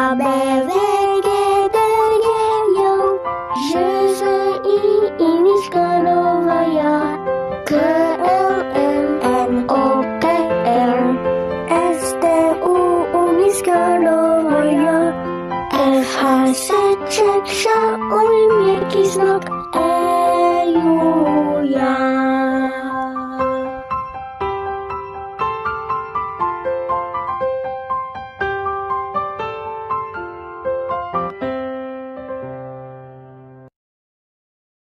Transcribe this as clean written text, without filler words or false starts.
A, B, V, G, D, G, yo. Ž, Z, I, Niskanova, K, L, M, N, O, P, R, S, T, U, Niskanova, F, H, Z, Č, Š, O, měkký znak,